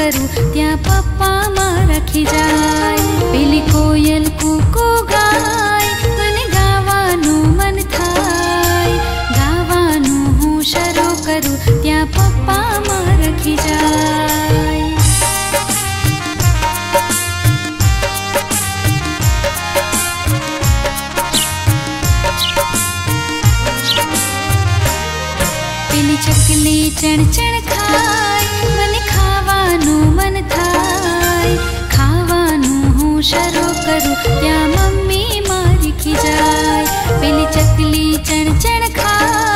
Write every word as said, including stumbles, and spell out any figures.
करूँ ત્યાં પપ્પા મારા ખીજાય। પેલી કોયલ કૂકુ ગાય મને ગાવાનું મન થાય। ગાવાનું હું શરૂ કરું ત્યાં પપ્પા મારા ખીજાય। પેલી ચકલી ચણ ચણ ખાય મને ખાવાનું મન થાય। ખાવાનું હું શરૂ કરું ત્યાં મમ્મી મારી ખીજાય। પેલી ચકલી ચણ ચણ ખાય